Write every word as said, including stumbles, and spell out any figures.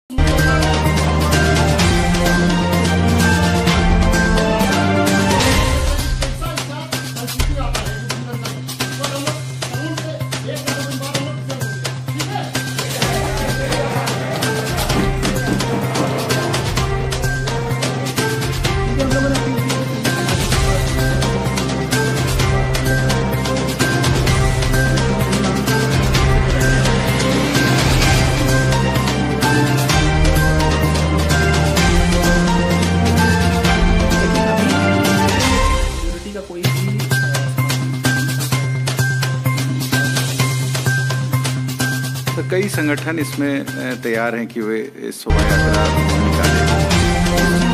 तो कई संगठन इसमें तैयार हैं कि वे शोभा यात्रा निकालें।